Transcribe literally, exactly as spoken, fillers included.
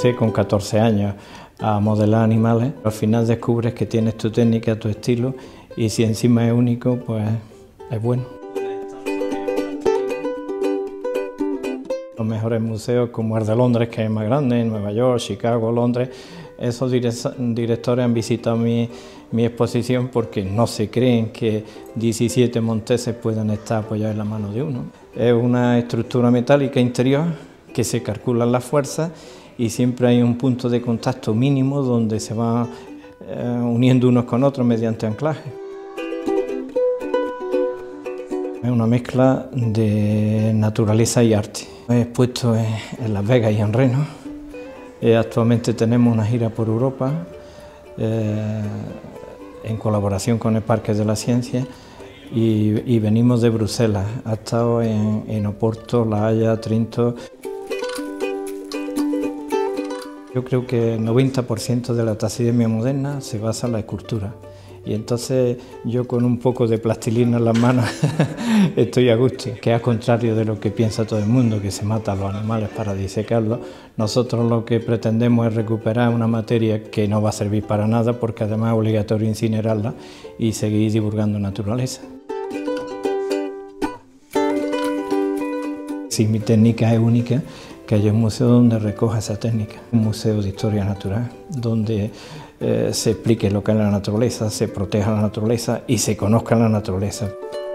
empecé con catorce años a modelar animales. Al final descubres que tienes tu técnica, tu estilo, y si encima es único, pues es bueno. Los mejores museos como el de Londres, que es más grande, Nueva York, Chicago, Londres, esos directores han visitado mi, mi exposición porque no se creen que diecisiete monteses puedan estar apoyados en la mano de uno. Es una estructura metálica interior que se calculan las fuerzas y siempre hay un punto de contacto mínimo donde se van eh, uniendo unos con otros mediante anclaje. Es una mezcla de naturaleza y arte. He expuesto en, en Las Vegas y en Reno. Eh, actualmente tenemos una gira por Europa eh, en colaboración con el Parque de la Ciencia y, y venimos de Bruselas. Ha estado en, en Oporto, La Haya, Trinto. Yo creo que el noventa por ciento de la taxidermia moderna se basa en la escultura. Y entonces yo con un poco de plastilina en las manos estoy a gusto, que es al contrario de lo que piensa todo el mundo, que se mata a los animales para disecarlos. Nosotros lo que pretendemos es recuperar una materia que no va a servir para nada porque además es obligatorio incinerarla y seguir divulgando naturaleza. Si mi técnica es única, que haya un museo donde recoja esa técnica, un museo de historia natural, donde eh, se explique lo que es la naturaleza, se proteja la naturaleza y se conozca la naturaleza.